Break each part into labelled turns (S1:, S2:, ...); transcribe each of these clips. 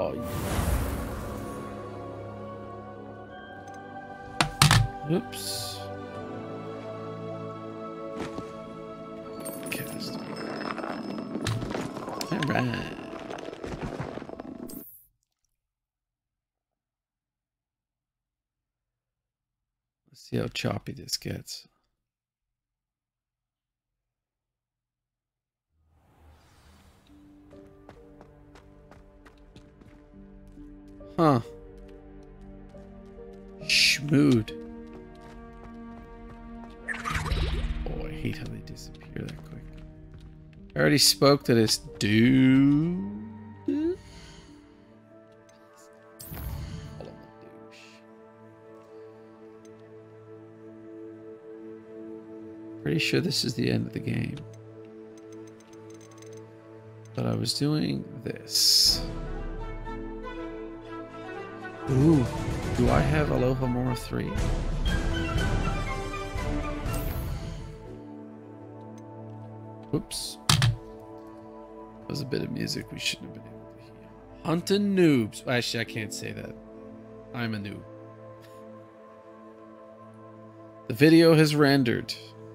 S1: Oh, oops. Cast. All right. Let's see how choppy this gets. Huh. Schmood. Oh, I hate how they disappear that quick. I already spoke to this dude. Call him a douche. Pretty sure this is the end of the game. But I was doing this. Ooh, do I have Aloha More 3? Oops. That was a bit of music we shouldn't have been able to hear. Hunting noobs. Actually, I can't say that. I'm a noob. The video has rendered.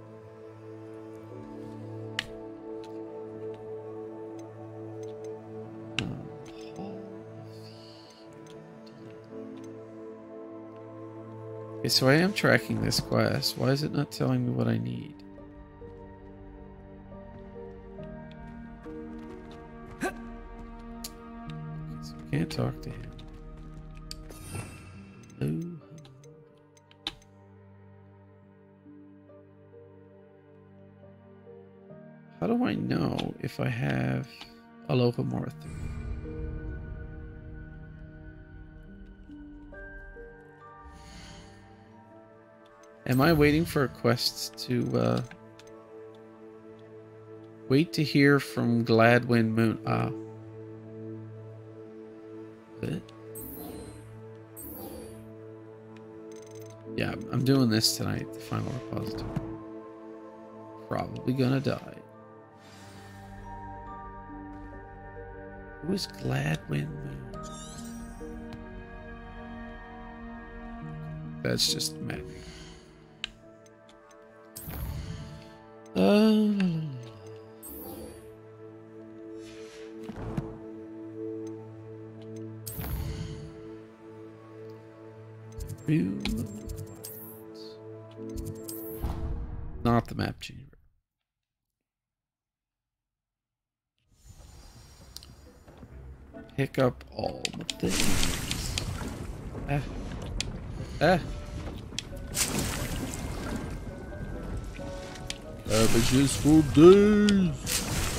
S1: Okay, so I am tracking this quest. Why is it not telling me what I need? Okay, so I can't talk to him. Hello. How do I know if I have Aloha More 3? Am I waiting for a quest to wait to hear from Gladwin Moon? Ah. Is it? Yeah, I'm doing this tonight, the final repository. Probably gonna die. Who is Gladwin Moon? That's just mapping. Not the map chamber. Pick up all the things. Cabbages for days.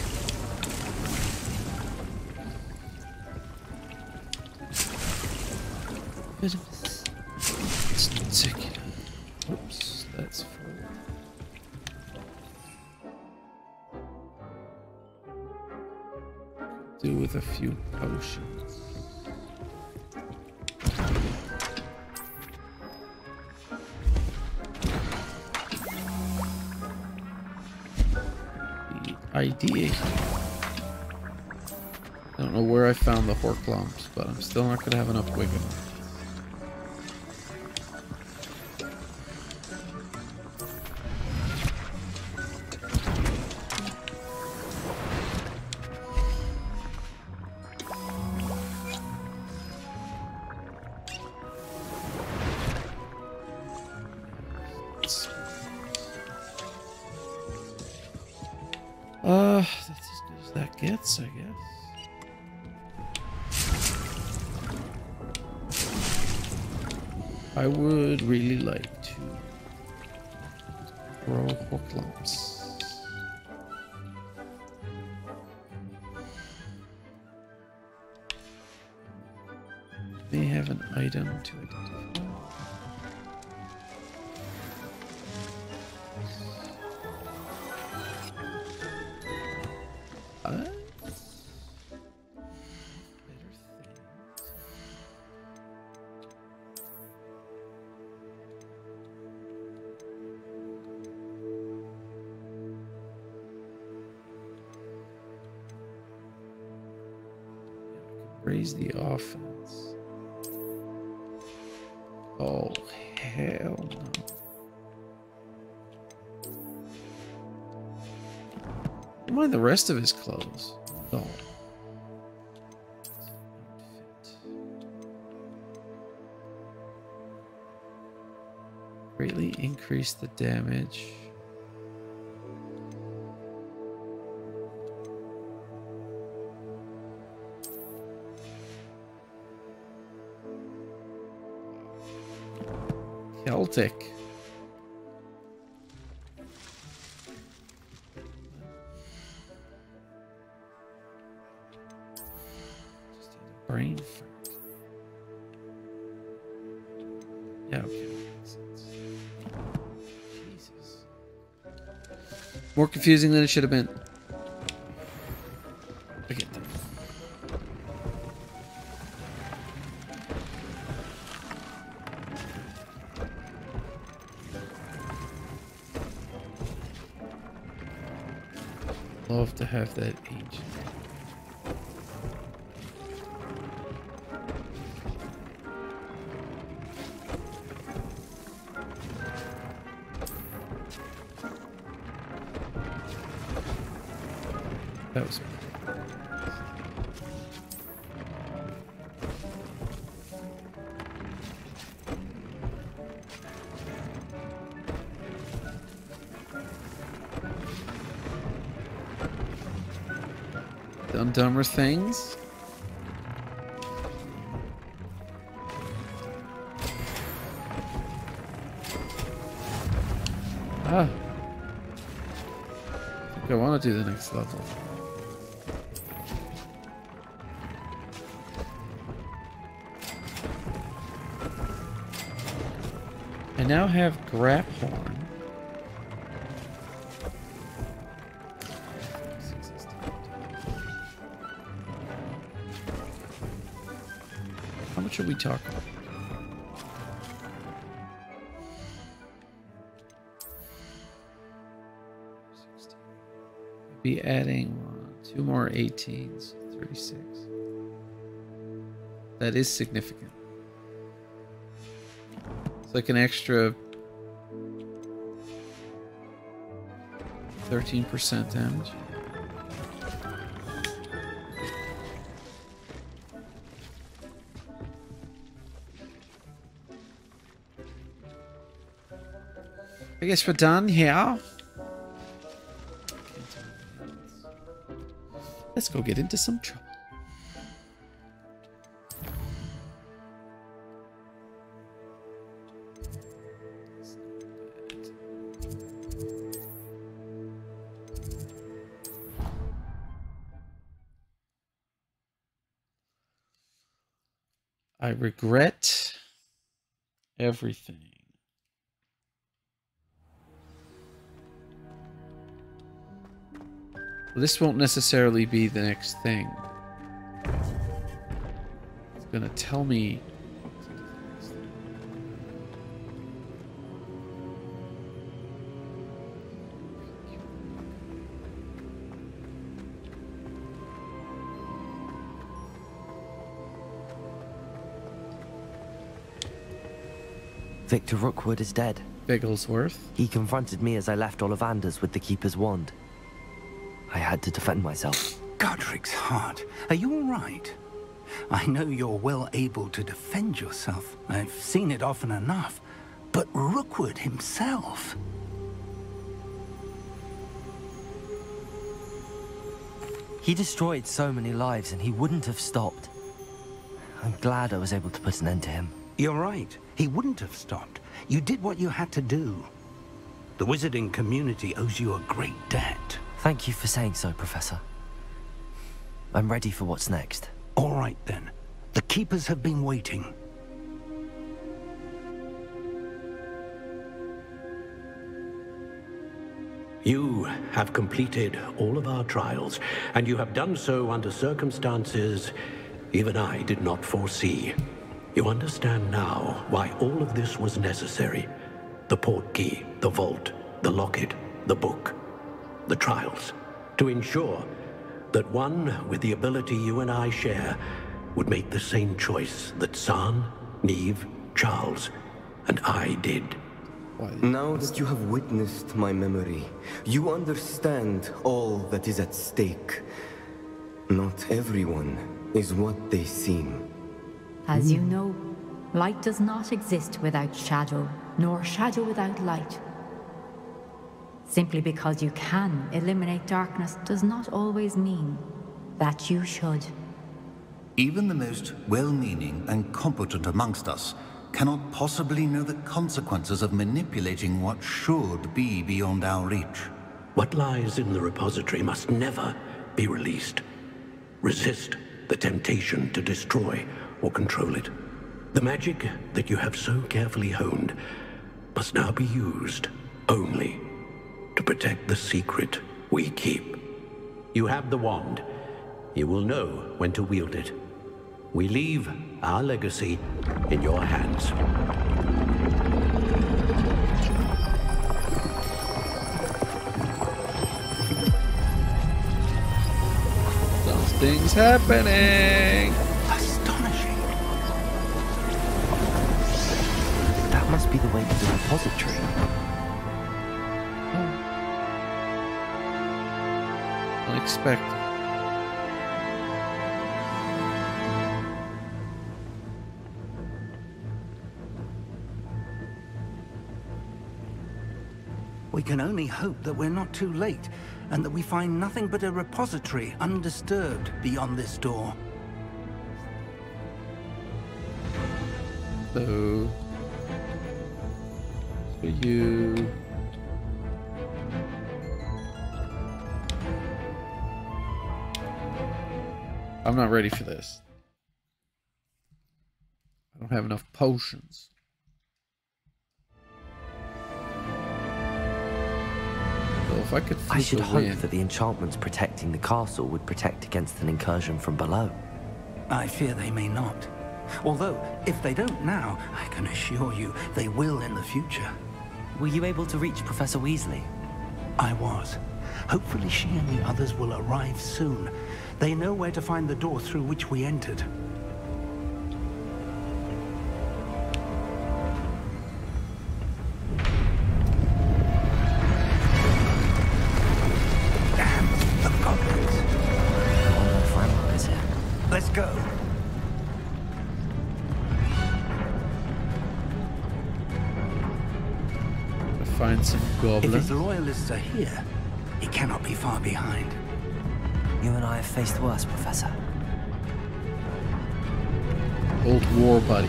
S1: It's ticket. Oops, that's full. Do with a few potions. The idea here. I don't know where I found the Horklumps, but I'm still not going to have enough wiggle. That's as good as that gets, I guess. I would really like to grow Horklumps. May have an item to identify. Raise the offense. Oh, hell no. Don't mind the rest of his clothes. Oh. Greatly increase the damage. Celtic. Just had a brain fart. Yeah, okay. Makes sense. Jesus. More confusing than it should have been. I get that. Love to have that ancient. That was done dumber things. Ah. I think I want to do the next level. I now have Graphorn. How much are we talking about? Be adding 2 more 18s, 36. That is significant. It's like an extra 13% damage. I guess we're done here. Let's go get into some trouble. I regret everything. Well, this won't necessarily be the next thing. It's gonna tell me.
S2: Victor Rookwood is dead.
S1: Bigglesworth.
S2: He confronted me as I left Ollivanders with the Keeper's wand. I had to defend myself.
S3: Godric's heart. Are you all right? I know you're well able to defend yourself. I've seen it often enough. But Rookwood himself...
S2: He destroyed so many lives and he wouldn't have stopped. I'm glad I was able to put an end to him.
S3: You're right. He wouldn't have stopped. You did what you had to do. The wizarding community owes you a great debt.
S2: Thank you for saying so, Professor. I'm ready for what's next.
S3: All right, then. The Keepers have been waiting.
S4: You have completed all of our trials, and you have done so under circumstances even I did not foresee. You understand now why all of this was necessary. The portkey, the vault, the locket, the book, the trials. To ensure that one with the ability you and I share would make the same choice that San, Neve, Charles, and I did.
S5: Now that you have witnessed my memory, you understand all that is at stake. Not everyone is what they seem.
S6: As you know, light does not exist without shadow, nor shadow without light. Simply because you can eliminate darkness does not always mean that you should.
S7: Even the most well-meaning and competent amongst us cannot possibly know the consequences of manipulating what should be beyond our reach.
S4: What lies in the repository must never be released. Resist the temptation to destroy or control it. The magic that you have so carefully honed must now be used only to protect the secret we keep. You have the wand. You will know when to wield it. We leave our legacy in your hands.
S1: Something's happening!
S3: Astonishing.
S2: That must be the way to the repository.
S1: Unexpected.
S3: We can only hope that we're not too late, and that we find nothing but a repository undisturbed beyond this door.
S1: So, for you. I'm not ready for this. I don't have enough potions. So if I could
S2: I should
S1: flip a
S2: hope
S1: win.
S2: that the enchantments protecting the castle would protect against an incursion from below.
S3: I fear they may not. Although, if they don't now, I can assure you they will in the future.
S2: Were you able to reach Professor Weasley?
S3: I was. Hopefully she and the others will arrive soon. They know where to find the door through which we entered. Damn, the goblins.
S2: I wonder if Ranrock is here.
S3: Let's go.
S1: To find some
S3: If
S1: goblins.
S3: his loyalists are here, he cannot be far behind.
S2: You and I have faced worse, Professor.
S1: Old war buddies.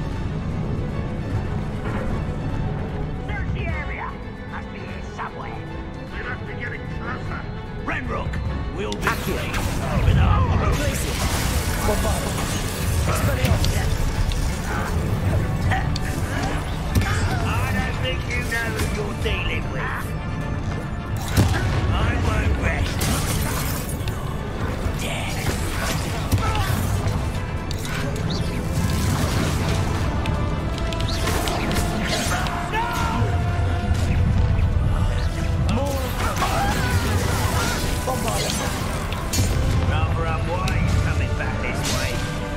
S8: Search the area. Must be here somewhere. We must be getting closer.
S9: Ranrock, we'll be
S2: Accio.
S9: with our
S2: Replace it! Bombard! Spread it off!
S9: I don't think you know who you're dealing with. I won't rest. Rather unwise coming back this way.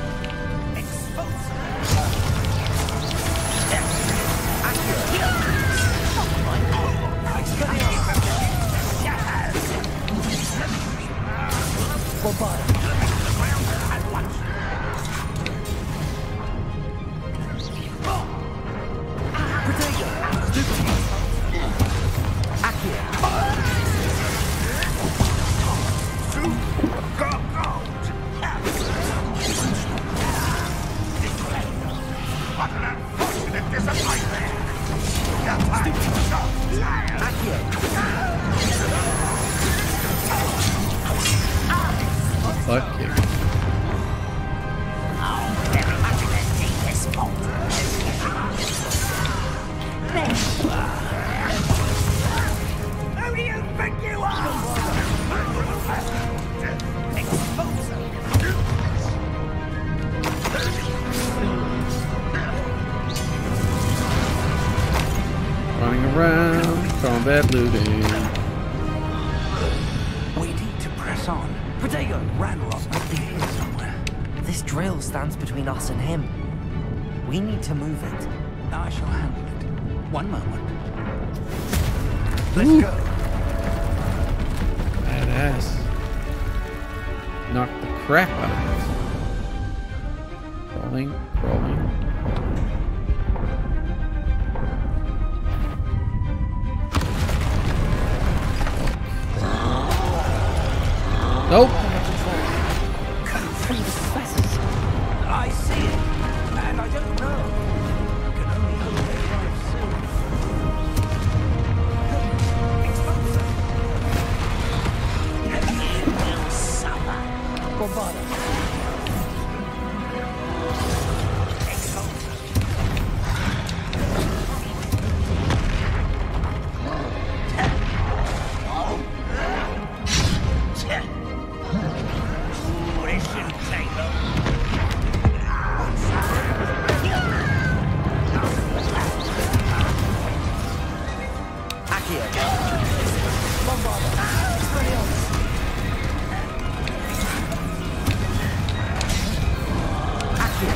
S8: What an unfortunate disappointment.
S1: Fuck you.
S8: Very much in the deepest spot. Who do you think you are?
S1: Running around, combat looting.
S3: We need to press on.
S2: Protego!
S3: Ranrock must be here somewhere.
S2: This drill stands between us and him. We need to move it.
S3: I shall handle it. One moment. Let's go.
S1: Badass. Knock the crap out of it. Crawling, crawling. Nope.
S3: I see it, and I don't know. Can only hope they arrive soon.
S9: You will suffer.
S3: Bombarda.
S9: This shouldn't take long.
S2: Accio. Bombarda. Expelliarmus. Accio.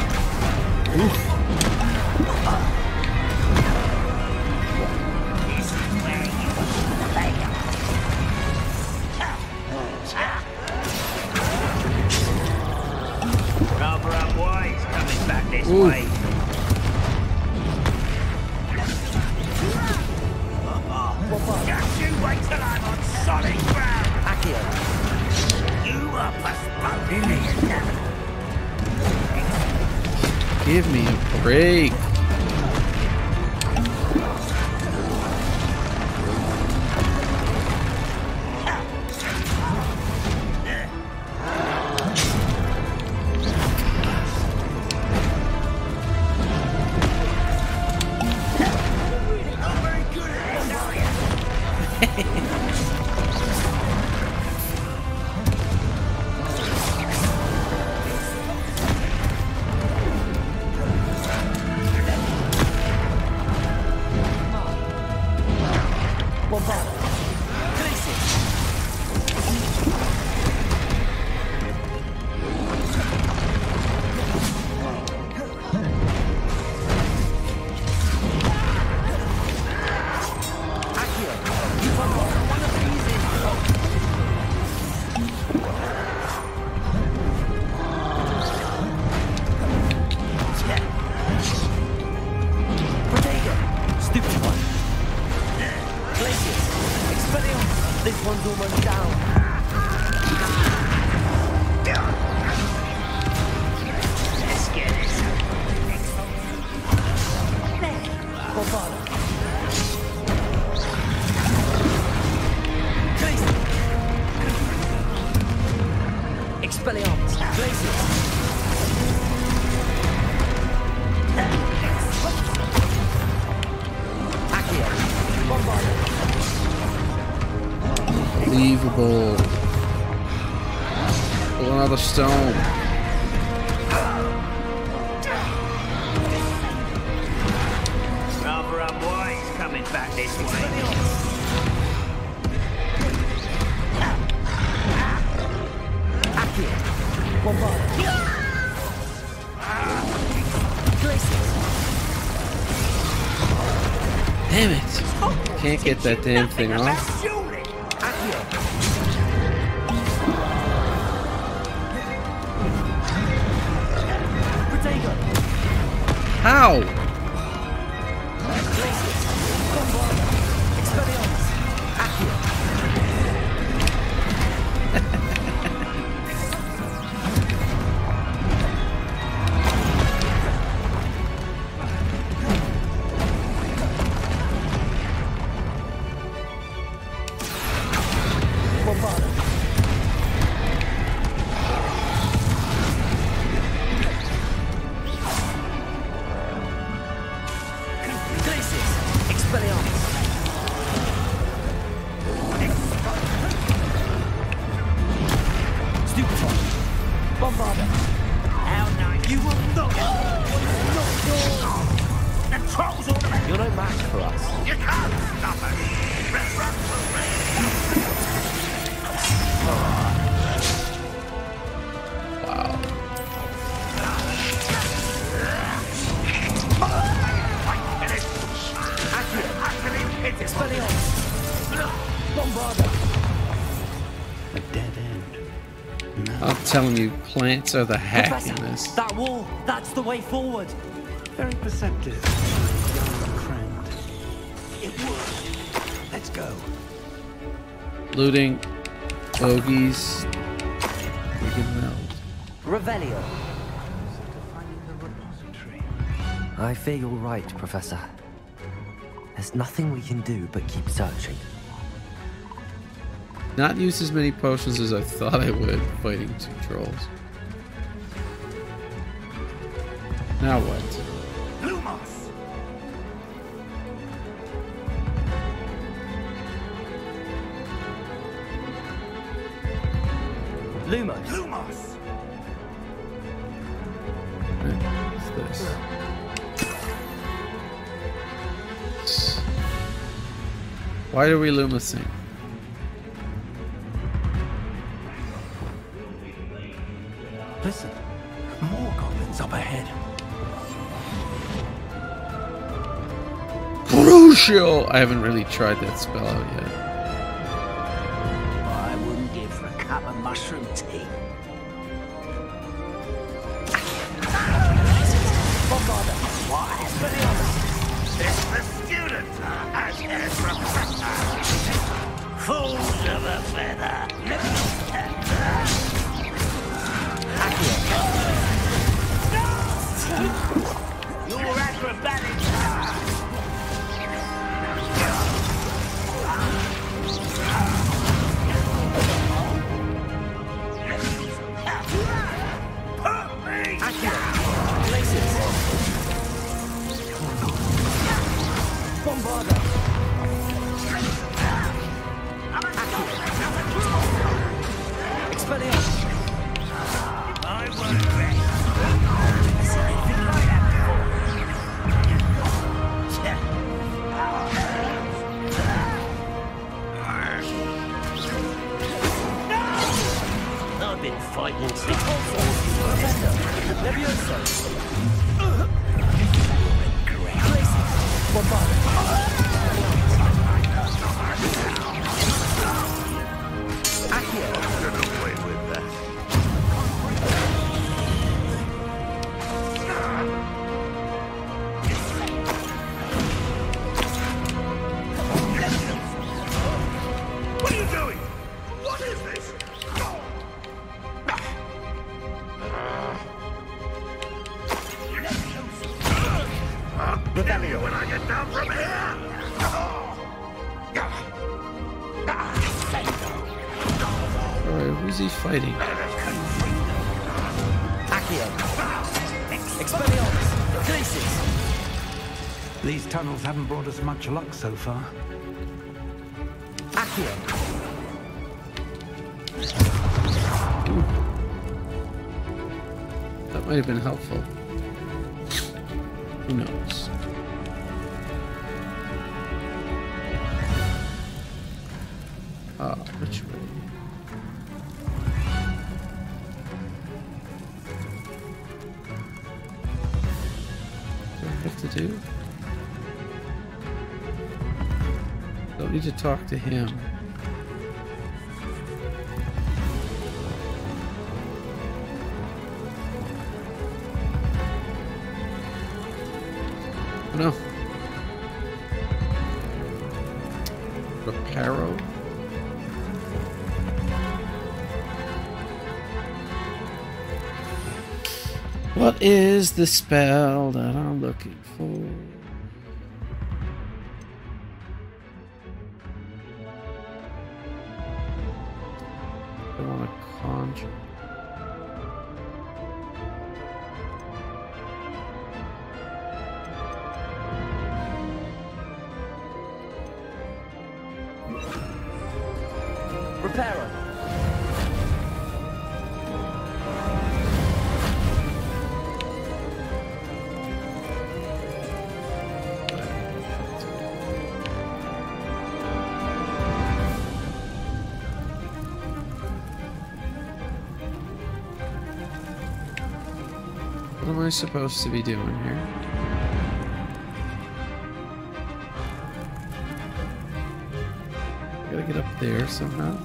S9: This is where you fail. Rather unwise coming back this way. Just you wait till I'm on solid ground.
S2: Accio.
S9: You are postponing the inevitable.
S1: Give me a break.
S9: Not very good at this, are you?
S2: Bombarda. Glacius. Accio. Bombarda. One of these is... Protego. Stupid one. Glacius. Expelliarmus. This one's almost down.
S9: Let's get this.
S2: Bombarda. Glacius. Expelliarmus. Glacius. Accio. Bombarda.
S1: Unbelievable. Pull another stone.
S9: Rather unwise coming back this way.
S2: Accio. Bombarda. Glacius.
S1: Damn it. Can't get that damn thing off.
S9: Surely.
S2: Accio. Protego.
S1: How?
S2: Glacius. Bombarda. Expelliarmus. Accio. Bombarda.
S3: A dead end. No.
S1: I'm telling you, plants are the hack
S2: Professor,
S1: in this.
S2: that wall, that's the way forward.
S3: Very perceptive, young friend. It worked. Let's go.
S1: Looting, bogeys, freaking meld.
S2: Revelio.
S3: Finding the repository.
S2: I fear you're right, Professor. There's nothing we can do but keep searching.
S1: Not use as many potions as I thought I would fighting 2 trolls. Now what?
S3: Lumos!
S2: Lumos.
S3: Lumos!
S1: What's this? Why are we lumising?
S3: Listen, more goblins up ahead.
S1: Crucial! I haven't really tried that spell out yet.
S9: I wouldn't give for a cup of mushroom tea. It's the students as head professor. Fools of a feather. Your acrobatics. I've been fighting What are you doing? What is this? I'll kill you when I get down from here!
S1: Alright, who's he fighting?
S3: These tunnels haven't brought us much luck so far.
S1: That might have been helpful. Who knows? Ah, which way? What do I have to do? Don't need to talk to him. Oh, no. Reparo. What is the spell that I'm looking for? I want to conjure.
S2: Reparo.
S1: What am I supposed to be doing here? Gotta get up there somehow.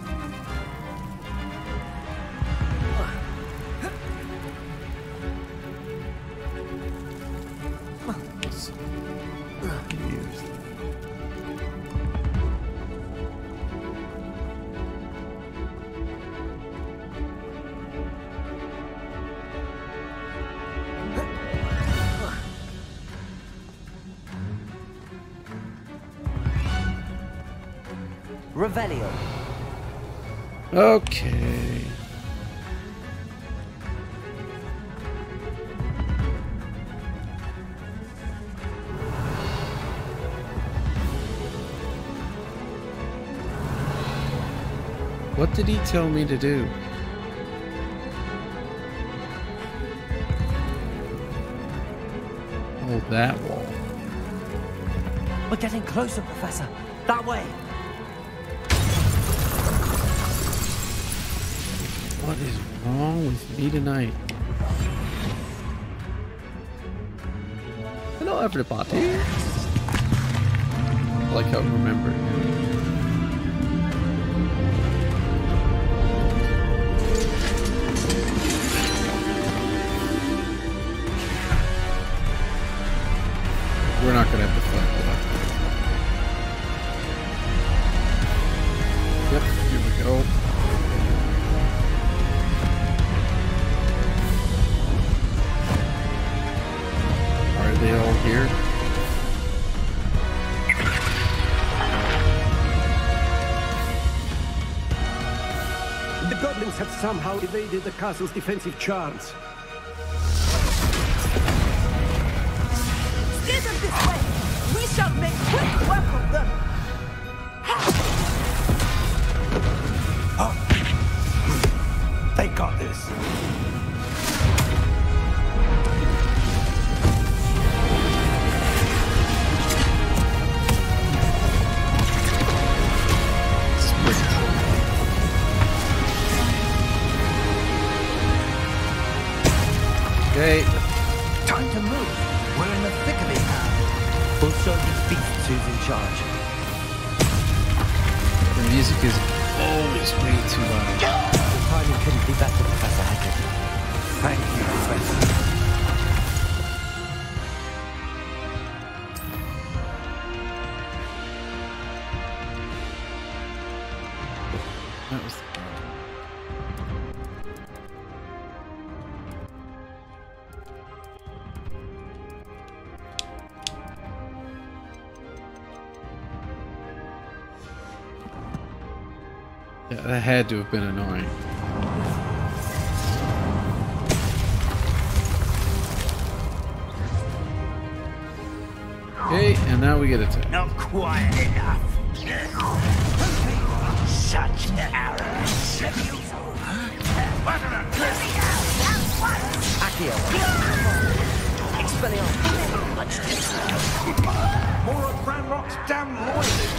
S2: Revelio.
S1: Okay. What did he tell me to do? Oh, that wall.
S2: We're getting closer, Professor. That way.
S1: What is wrong with me tonight? Hello, everybody. I like how I remembered. We're not gonna have to fight that. Yep, here we go. Are they all here?
S4: The goblins have somehow evaded the castle's defensive charms.
S10: Steer them this way! We shall make quick work of them!
S3: They got this.
S1: Okay.
S2: Time to move. We're in the thick of it now. We'll show these beasts who's in charge.
S1: The music is always way too loud.
S2: The timing couldn't be better, Professor Hagrid. Thank you, Professor.
S1: That was yeah, that had to have been annoying. Okay, and now we get attacked.
S9: Not quite enough. Such arrogance.
S2: Accio. Expelliarmus.
S9: More of Ranrock's damn loyalty.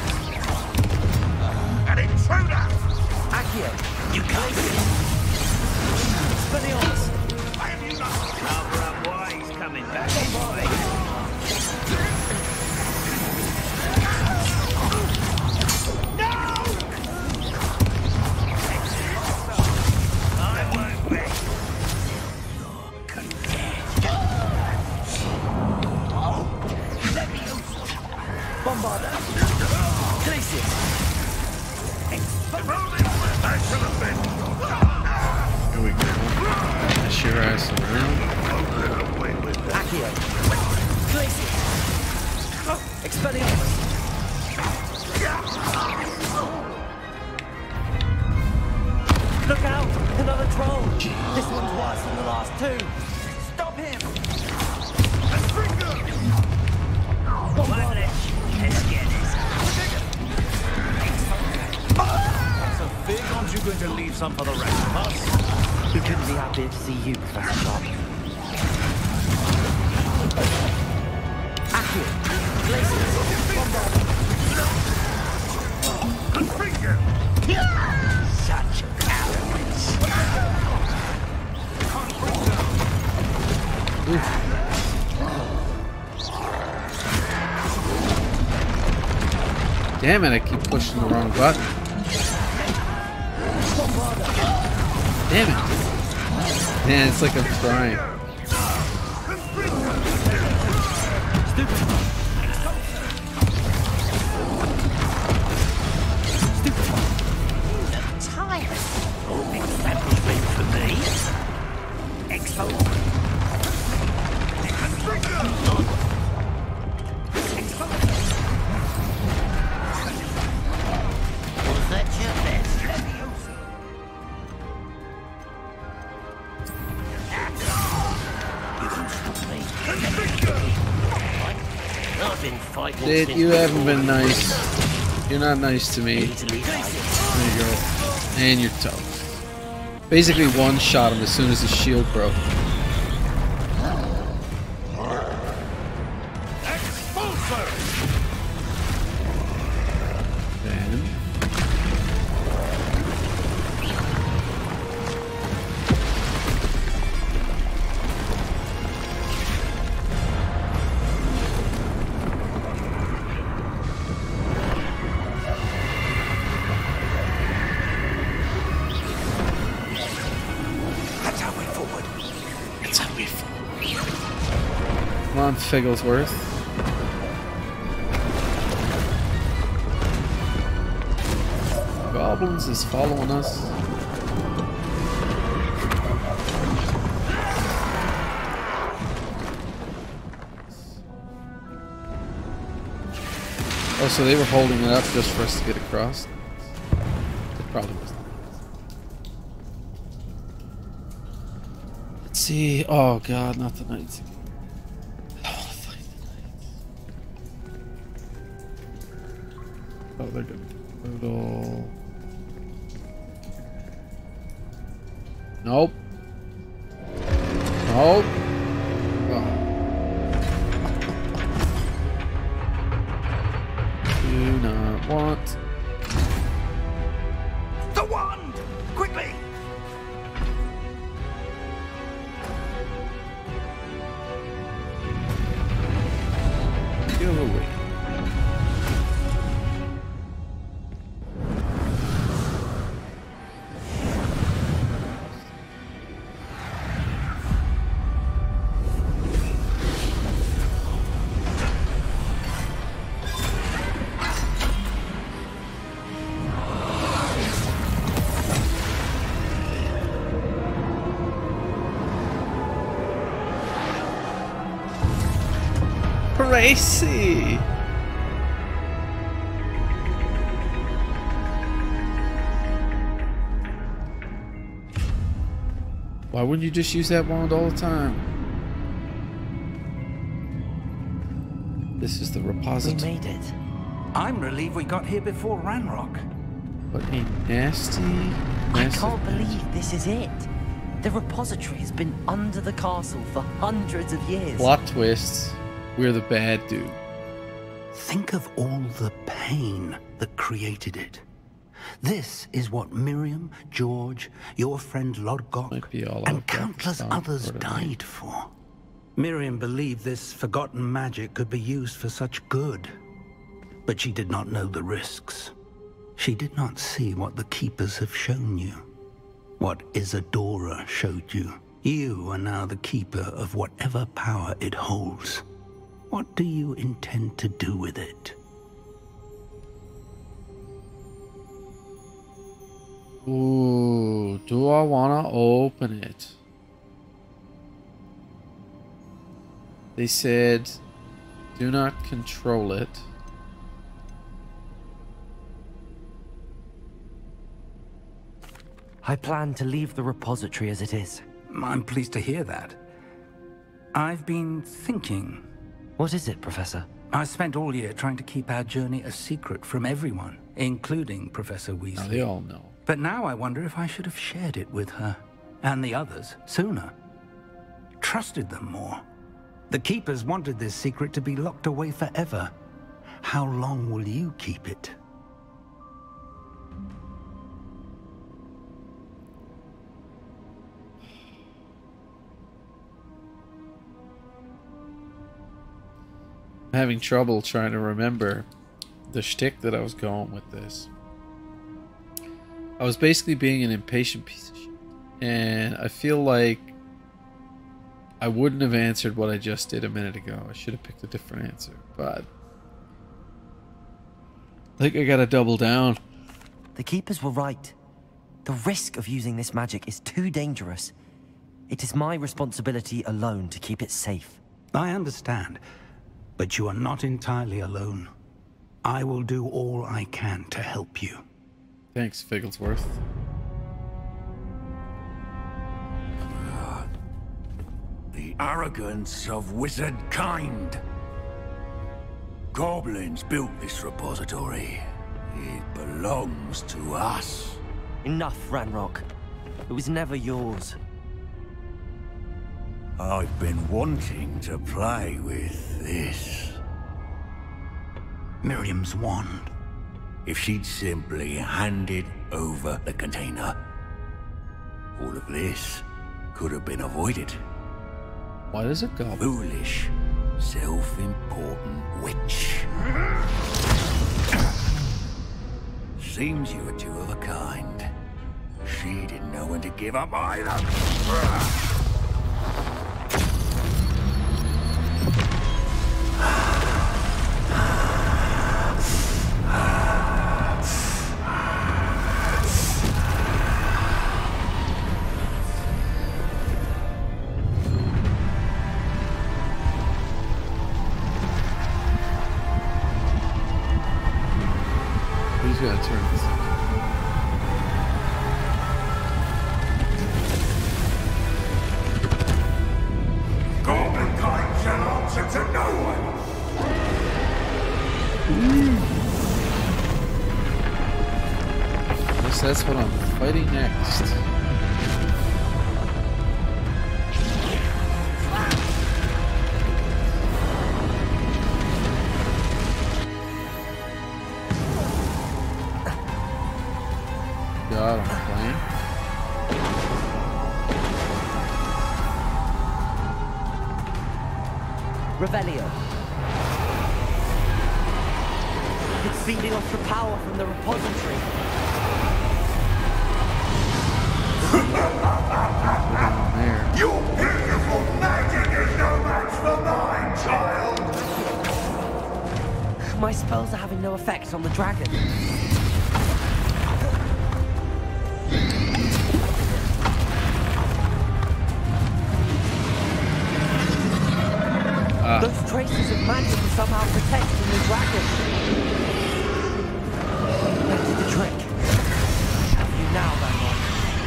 S9: An intruder!
S2: Accio.
S9: You can't get
S2: Expelliarmus.
S9: I am you not. Cover up why he's coming back this way.
S2: Bombarda. Glacius.
S1: Here we go. Dash your ass around.
S2: Accio. Glacius. Expelliarmus. Look out! Another troll! This one's worse than the last two! Stop him! Bombarda.
S9: Let's get this.
S11: So big, aren't you going to leave some for the rest of us?
S2: We couldn't be happier to see you, Professor Sharp. Accio. Glacius. Bombarda.
S9: Such arrogance.
S1: Damn it, I keep pushing the wrong button. Damn it. Man, it's like I'm trying. Dude, you haven't been nice. You're not nice to me. There you go. And you're toast. Basically one shot him as soon as his shield broke. Then come on, Figglesworth. Goblins is following us. Oh, so they were holding it up just for us to get across? It probably was not. Let's see. Oh god, not the knights again. Oh, they're gonna be brutal. Nope. Nope. Oh. Do not want.
S3: The wand! Quickly!
S1: Go away. Crazy. Why wouldn't you just use that wand all the time? This is the repository.
S2: We made it.
S3: I'm relieved we got here before Ranrock.
S1: What a nasty,
S2: I
S1: nasty
S2: can't believe this is it. The repository has been under the castle for hundreds of years.
S1: Plot twists. We're the bad dude.
S3: Think of all the pain that created it. This is what Miriam, George, your friend Lodgok, and countless others died for. Miriam believed this forgotten magic could be used for such good, but she did not know the risks. She did not see what the Keepers have shown you, what Isadora showed you. You are now the Keeper of whatever power it holds. What do you intend to do with it?
S1: Ooh, do I want to open it? They said, do not control it.
S2: I plan to leave the repository as it is.
S3: I'm pleased to hear that. I've been thinking.
S2: What is it, Professor?
S3: I spent all year trying to keep our journey a secret from everyone, including Professor Weasley.
S1: Now they all know.
S3: But now I wonder if I should have shared it with her, and the others, sooner. Trusted them more. The Keepers wanted this secret to be locked away forever. How long will you keep it?
S1: I'm having trouble trying to remember the shtick that I was going with this. I was basically being an impatient piece of shit. And I feel like I wouldn't have answered what I just did a minute ago. I should have picked a different answer. But I think I gotta double down.
S2: The keepers were right. The risk of using this magic is too dangerous. It is my responsibility alone to keep it safe.
S3: I understand, but you are not entirely alone. I will do all I can to help you.
S1: Thanks, Figglesworth.
S11: The arrogance of wizard kind. Goblins built this repository. It belongs to us.
S2: Enough, Ranrock. It was never yours.
S11: I've been wanting to play with this.
S3: Miriam's wand.
S11: If she'd simply handed over the container, all of this could have been avoided.
S1: Why does it go?
S11: Foolish, self-important witch. Seems you were two of a kind. She didn't know when to give up either.
S1: Who's gonna turn this?
S11: Goblin kind shall answer to no one.
S1: Guess that's what I'm fighting next. God, I'm playing.
S2: Revelio. It's feeding off the power from the repository.
S1: There.
S11: Your beautiful magic is no match for mine, child.
S2: My spells are having no effect on the dragon. Those traces of magic are somehow protecting the dragon. That did the trick. I have you now, Ranrock.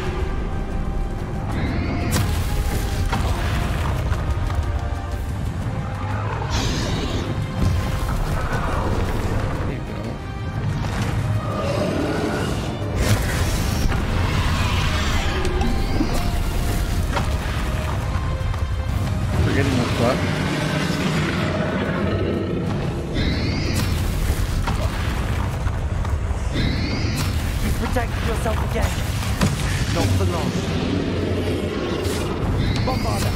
S1: There you go. Forgetting the button.
S2: Protect yourself again. Not for long. Bombarder.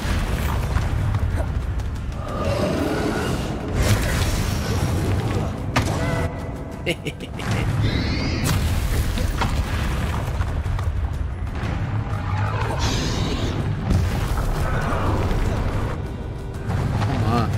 S1: Come on.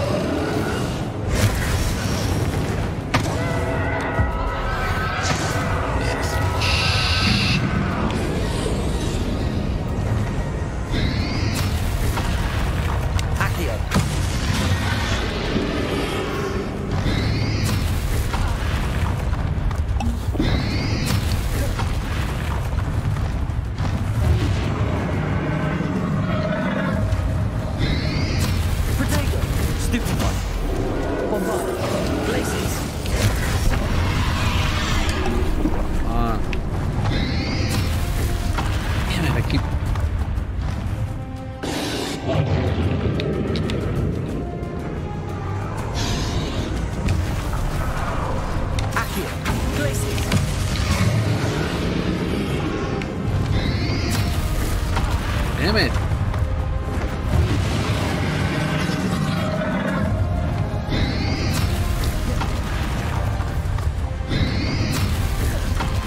S1: Damn it.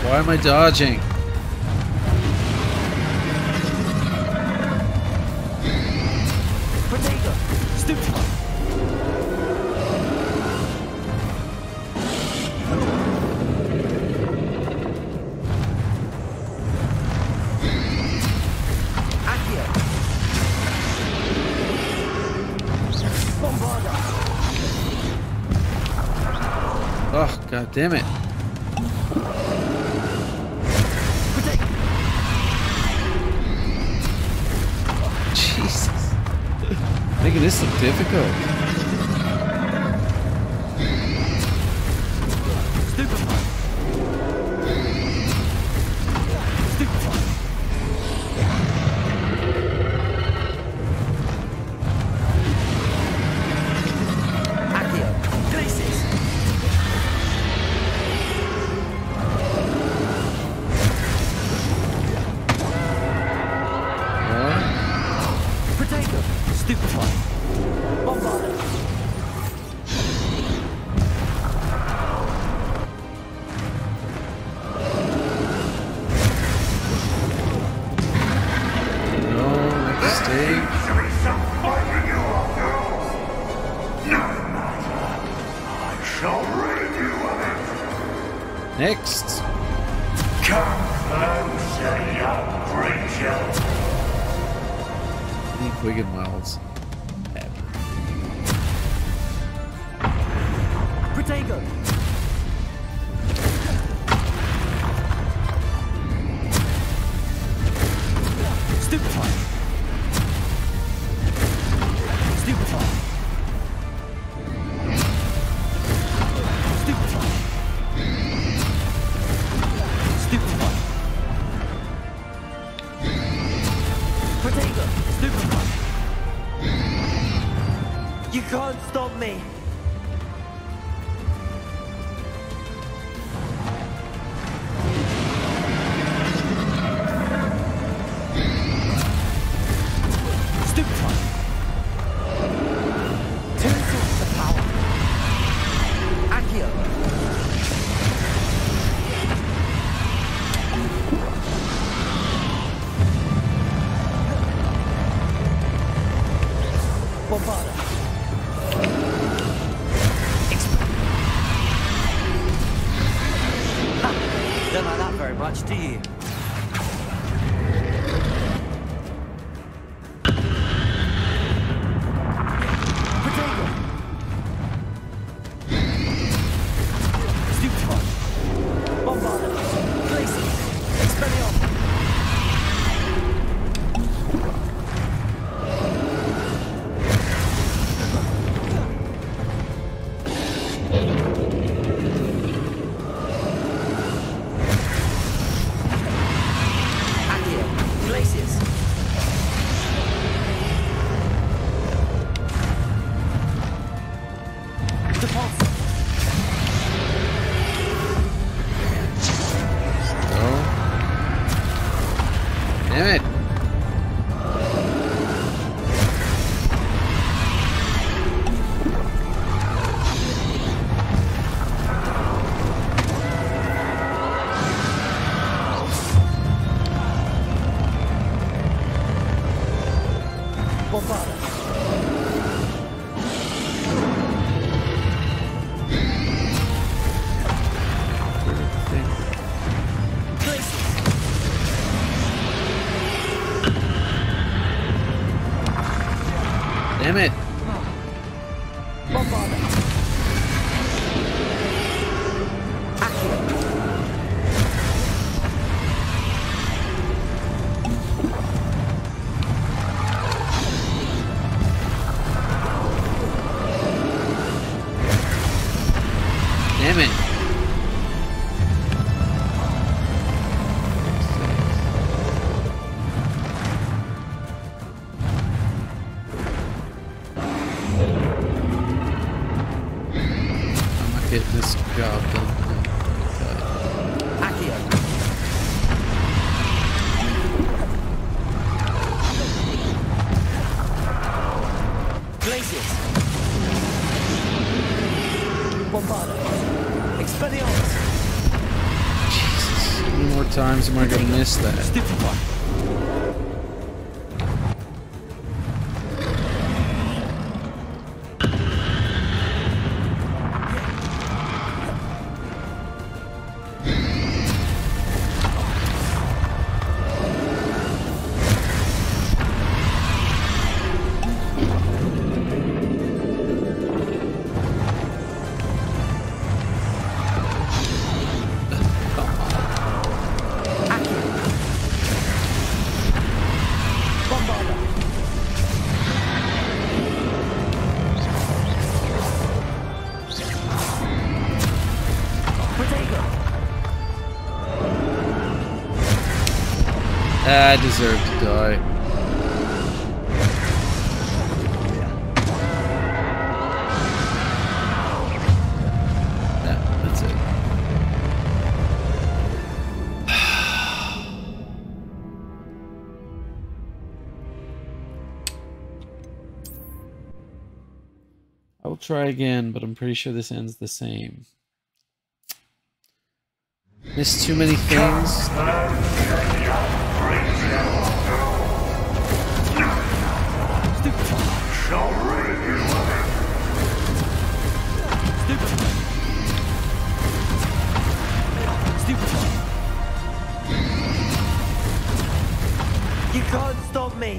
S1: Why am I dodging? Oh, god damn it. Jesus. Making this look difficult. Next.
S9: Come closer, young creature.
S1: I need Wiggenwelds.
S2: Protego. Stupefy. Stupefy. Stupefy. Stupefy. Protego. Stupefy. You can't stop me. Don't like that very much, do you? Potato! Stupefy! Bombarda! Glacier! Expelliarmus!
S1: Damn it. Damn it. Damn it. times am I going to miss that? I deserve to die. Yeah, that's it. I will try again, but I'm pretty sure this ends the same. Missed too many things.
S2: You can't stop me.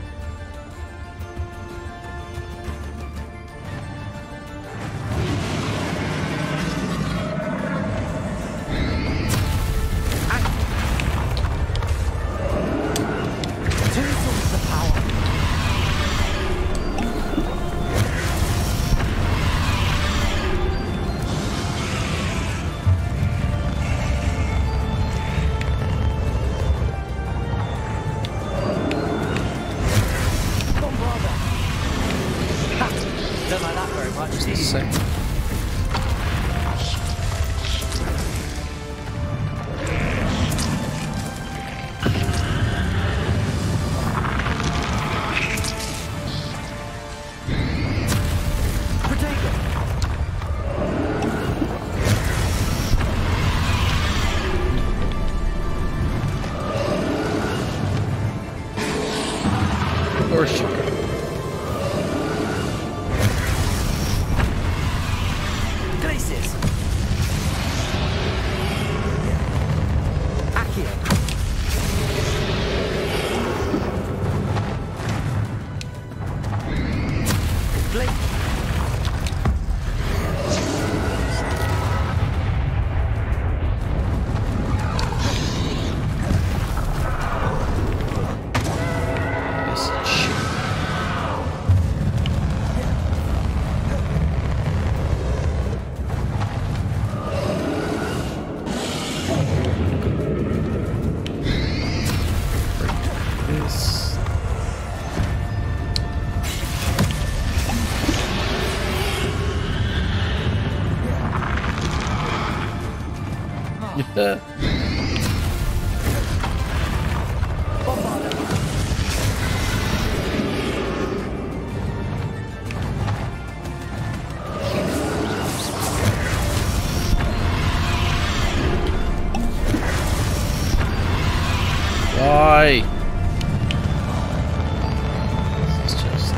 S1: Why? This is just...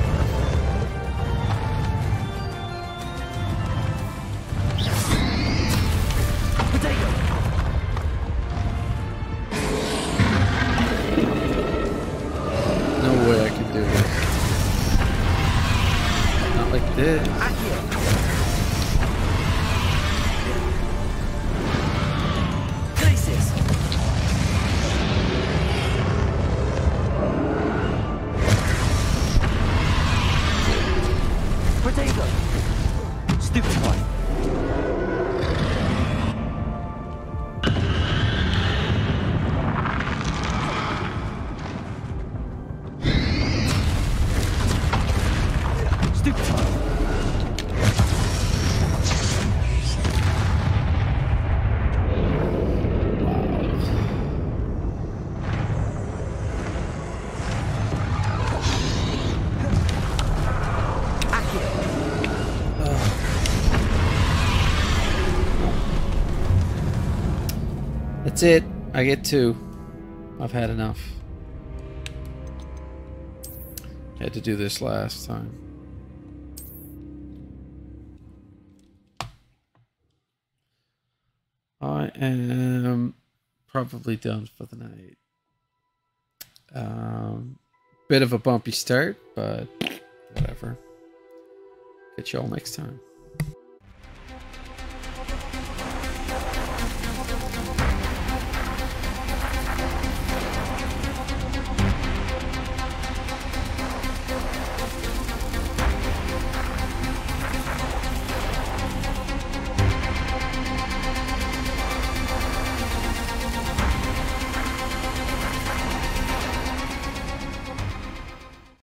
S1: No way I can do this. Not like this. That's it. I get 2. I've had enough. Had to do this last time. I am probably done for the night. Bit of a bumpy start, but whatever. Catch y'all next time.